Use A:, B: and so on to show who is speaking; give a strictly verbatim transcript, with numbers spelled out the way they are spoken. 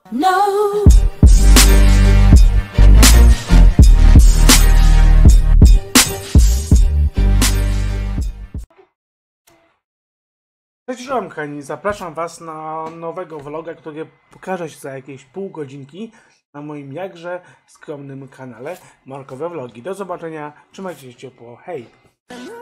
A: No.
B: Cześć kochani, zapraszam Was na nowego vloga, który pokaże się za jakieś pół godzinki na moim jakże skromnym kanale Markowe Vlogi. Do zobaczenia, trzymajcie się ciepło, hej!